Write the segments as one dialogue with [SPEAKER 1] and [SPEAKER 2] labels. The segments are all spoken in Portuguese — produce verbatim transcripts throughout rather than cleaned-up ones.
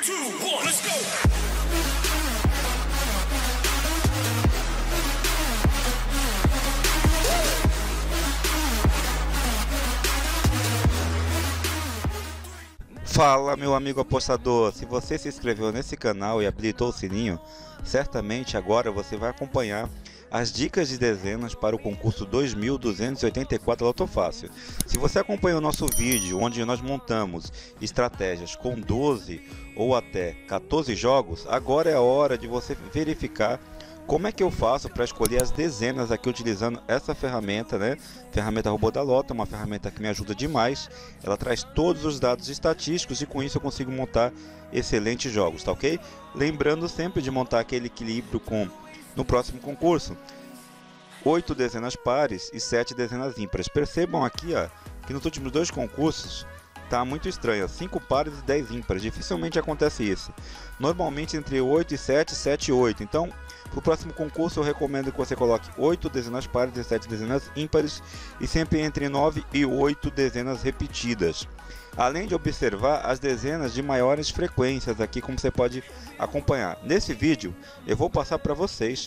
[SPEAKER 1] two, one, let's go!
[SPEAKER 2] Fala, meu amigo apostador, se você se inscreveu nesse canal e habilitou o sininho, certamente agora você vai acompanhar as dicas de dezenas para o concurso dois mil duzentos e oitenta e quatro Loto Fácil. Se você acompanhou o nosso vídeo onde nós montamos estratégias com doze ou até quatorze jogos, agora é a hora de você verificar como é que eu faço para escolher as dezenas aqui utilizando essa ferramenta, né? Ferramenta Robô da Loto, uma ferramenta que me ajuda demais. Ela traz todos os dados estatísticos e com isso eu consigo montar excelentes jogos, tá ok? Lembrando sempre de montar aquele equilíbrio com, no próximo concurso, oito dezenas pares e sete dezenas ímpares. Percebam aqui, ó, que nos últimos dois concursos tá muito estranho, cinco pares e dez ímpares. Dificilmente acontece isso. Normalmente entre oito e sete, sete e oito. Então, para o próximo concurso eu recomendo que você coloque oito dezenas pares e sete dezenas ímpares e sempre entre nove e oito dezenas repetidas. Além de observar as dezenas de maiores frequências aqui, como você pode acompanhar. Nesse vídeo eu vou passar para vocês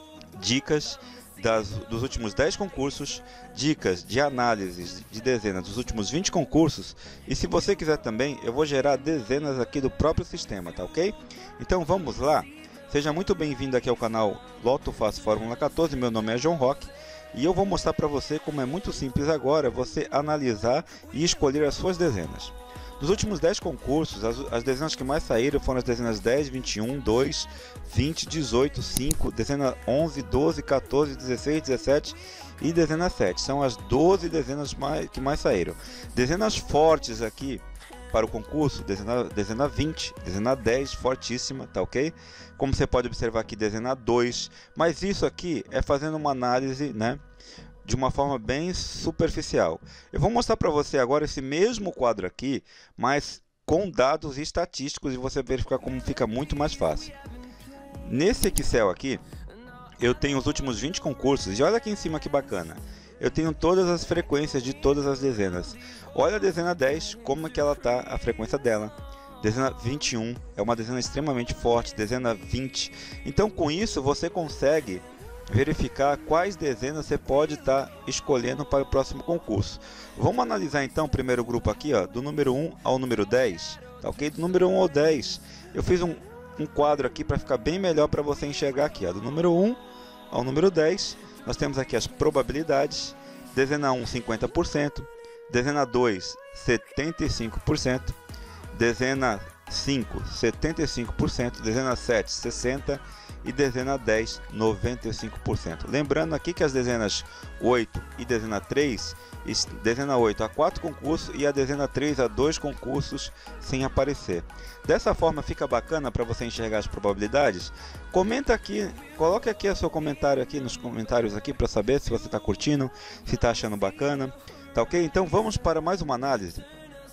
[SPEAKER 2] dicas Das, dos últimos dez concursos, dicas de análise de dezenas dos últimos vinte concursos, e se você quiser também, eu vou gerar dezenas aqui do próprio sistema, tá ok? Então vamos lá, seja muito bem-vindo aqui ao canal Loto Fácil Fórmula quatorze, meu nome é João Roque, e eu vou mostrar para você como é muito simples agora você analisar e escolher as suas dezenas. Nos últimos dez concursos, as, as dezenas que mais saíram foram as dezenas dez, vinte e um, dois, vinte, dezoito, cinco, dezena onze, doze, quatorze, dezesseis, dezessete e dezena sete. São as doze dezenas mais, que mais saíram. Dezenas fortes aqui para o concurso, dezena, dezena vinte, dezena dez, fortíssima, tá ok? Como você pode observar aqui, dezena dois, mas isso aqui é fazendo uma análise, né, de uma forma bem superficial. Eu vou mostrar para você agora esse mesmo quadro aqui, mas com dados estatísticos, e você verificar como fica muito mais fácil. Nesse Excel aqui, eu tenho os últimos vinte concursos, e olha aqui em cima que bacana. Eu tenho todas as frequências de todas as dezenas. Olha a dezena dez, como é que ela tá, a frequência dela. Dezena vinte e um é uma dezena extremamente forte, dezena vinte. Então com isso você consegue verificar quais dezenas você pode estar tá escolhendo para o próximo concurso. Vamos analisar então o primeiro grupo aqui, ó, do número um ao número dez, tá ok? Do número um ao dez, eu fiz um, um quadro aqui para ficar bem melhor para você enxergar aqui, ó, do número um ao número dez, nós temos aqui as probabilidades. Dezena um, cinquenta por cento, dezena dois, setenta e cinco por cento, dezena cinco, setenta e cinco por cento, dezena sete, sessenta por cento e dezena dez, noventa e cinco por cento. Lembrando aqui que as dezenas oito e dezena três, dezena oito a quatro concursos e a dezena três a dois concursos sem aparecer. Dessa forma fica bacana para você enxergar as probabilidades. Comenta aqui, coloque aqui o seu comentário aqui nos comentários aqui para saber se você está curtindo, se está achando bacana, tá ok? Então vamos para mais uma análise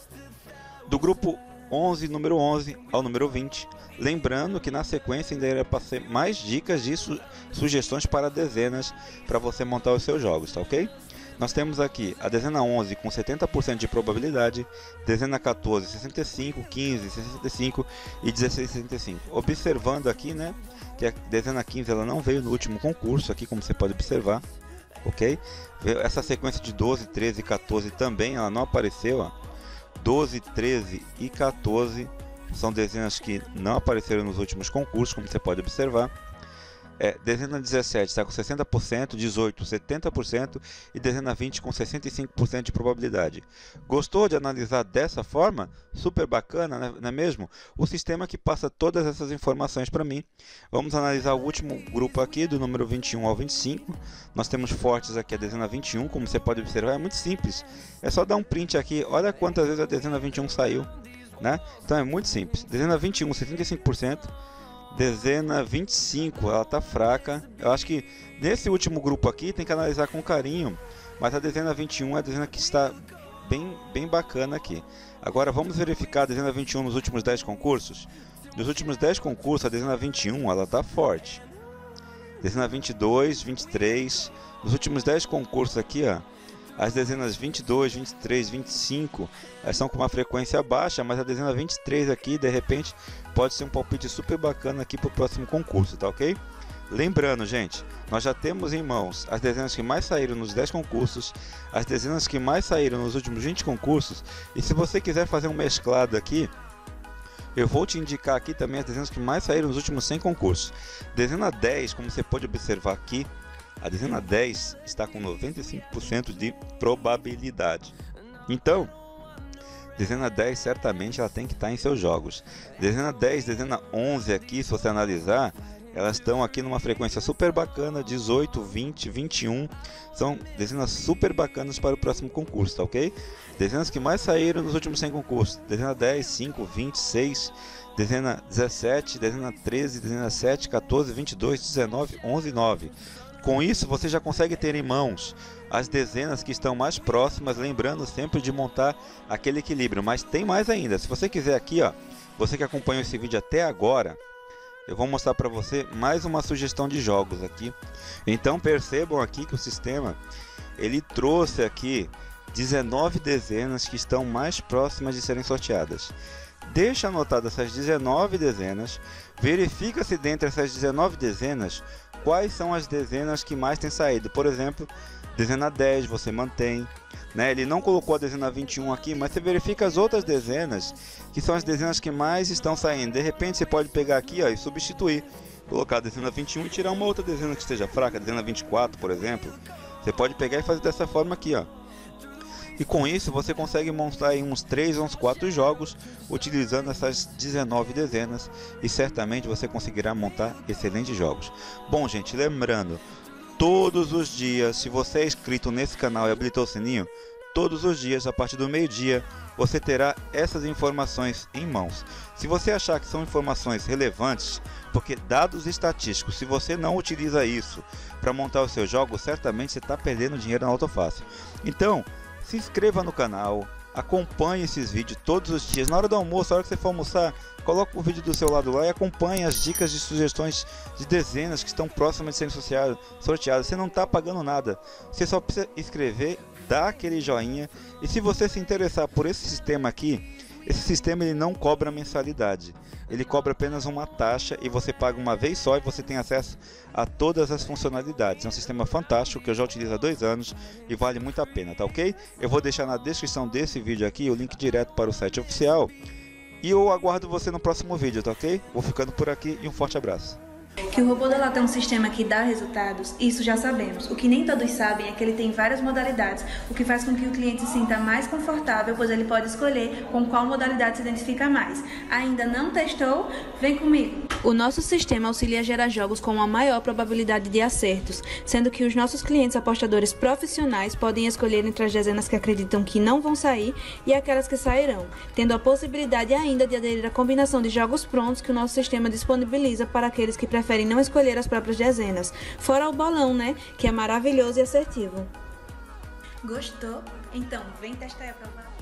[SPEAKER 2] do grupo onze, número onze ao número vinte. Lembrando que na sequência ainda irá passar mais dicas de su sugestões para dezenas para você montar os seus jogos, tá ok? Nós temos aqui a dezena onze com setenta por cento de probabilidade, dezena quatorze, sessenta e cinco, quinze, sessenta e cinco e dezesseis, sessenta e cinco. Observando aqui, né, que a dezena quinze ela não veio no último concurso, aqui como você pode observar, ok? Essa sequência de doze, treze e quatorze também ela não apareceu, ó. doze, treze e quatorze são dezenas que não apareceram nos últimos concursos, como você pode observar. É, dezena dezessete está com sessenta por cento, dezoito, setenta por cento e dezena vinte com sessenta e cinco por cento de probabilidade. Gostou de analisar dessa forma? Super bacana, né? Não é mesmo? O sistema que passa todas essas informações para mim. Vamos analisar o último grupo aqui, do número vinte e um ao vinte e cinco. Nós temos fortes aqui a dezena vinte e um, como você pode observar, é muito simples. É só dar um print aqui, olha quantas vezes a dezena vinte e um saiu, né? Então é muito simples. Dezena vinte e um, setenta e cinco por cento. Dezena vinte e cinco, ela tá fraca. Eu acho que nesse último grupo aqui tem que analisar com carinho, mas a dezena vinte e um é a dezena que está bem, bem bacana aqui. Agora vamos verificar a dezena vinte e um nos últimos dez concursos. Nos últimos dez concursos, a dezena vinte e um ela tá forte. Dezena vinte e dois, vinte e três, nos últimos dez concursos aqui, ó, As dezenas vinte e dois, vinte e três, vinte e cinco, elas estão com uma frequência baixa, mas a dezena vinte e três aqui, de repente, pode ser um palpite super bacana aqui para o próximo concurso, tá ok? Lembrando, gente, nós já temos em mãos as dezenas que mais saíram nos dez concursos, as dezenas que mais saíram nos últimos vinte concursos, e se você quiser fazer um mesclado aqui, eu vou te indicar aqui também as dezenas que mais saíram nos últimos cem concursos. Dezena dez, como você pode observar aqui, a dezena dez está com noventa e cinco por cento de probabilidade. Então, dezena dez certamente ela tem que estar em seus jogos. Dezena dez, dezena onze aqui, se você analisar, elas estão aqui numa frequência super bacana, dezoito, vinte, vinte e um. São dezenas super bacanas para o próximo concurso, tá ok? Dezenas que mais saíram nos últimos cem concursos. Dezena dez, cinco, vinte, seis, dezena dezessete, dezena treze, dezena sete, quatorze, vinte e dois, dezenove, onze, nove. Com isso, você já consegue ter em mãos as dezenas que estão mais próximas, lembrando sempre de montar aquele equilíbrio. Mas tem mais ainda. Se você quiser aqui, ó, você que acompanhou esse vídeo até agora, eu vou mostrar para você mais uma sugestão de jogos aqui. Então percebam aqui que o sistema ele trouxe aqui dezenove dezenas que estão mais próximas de serem sorteadas. Deixa anotadas essas dezenove dezenas, verifica se dentre essas dezenove dezenas quais são as dezenas que mais têm saído. Por exemplo, dezena dez você mantém, né? Ele não colocou a dezena vinte e um aqui, mas você verifica as outras dezenas que são as dezenas que mais estão saindo. De repente você pode pegar aqui, ó, e substituir, colocar a dezena vinte e um e tirar uma outra dezena que esteja fraca, a dezena vinte e quatro, por exemplo. Você pode pegar e fazer dessa forma aqui, ó. E com isso você consegue montar aí uns três ou uns quatro jogos utilizando essas dezenove dezenas, e certamente você conseguirá montar excelentes jogos. Bom, gente, lembrando, todos os dias, se você é inscrito nesse canal e habilitou o sininho, todos os dias, a partir do meio-dia, você terá essas informações em mãos. Se você achar que são informações relevantes, porque dados estatísticos, se você não utiliza isso para montar os seus jogos, certamente você está perdendo dinheiro na Autofácil. Então, se inscreva no canal, acompanhe esses vídeos todos os dias. Na hora do almoço, na hora que você for almoçar, coloca o vídeo do seu lado lá e acompanhe as dicas de sugestões de dezenas que estão próximas de serem sorteadas. Você não está pagando nada, você só precisa inscrever, dar aquele joinha. E se você se interessar por esse sistema aqui, esse sistema ele não cobra mensalidade, ele cobra apenas uma taxa e você paga uma vez só e você tem acesso a todas as funcionalidades. É um sistema fantástico que eu já utilizo há dois anos e vale muito a pena, tá ok? Eu vou deixar na descrição desse vídeo aqui o link direto para o site oficial e eu aguardo você no próximo vídeo, tá ok? Vou ficando por aqui e um forte abraço.
[SPEAKER 1] Que o robô da Lata é um sistema que dá resultados, isso já sabemos. O que nem todos sabem é que ele tem várias modalidades, o que faz com que o cliente se sinta mais confortável, pois ele pode escolher com qual modalidade se identifica mais. Ainda não testou? Vem comigo! O nosso sistema auxilia a gerar jogos com uma maior probabilidade de acertos, sendo que os nossos clientes apostadores profissionais podem escolher entre as dezenas que acreditam que não vão sair e aquelas que sairão, tendo a possibilidade ainda de aderir à combinação de jogos prontos que o nosso sistema disponibiliza para aqueles que preferem não escolher as próprias dezenas, fora o bolão, né, que é maravilhoso e assertivo. Gostou? Então vem testar e aprovar.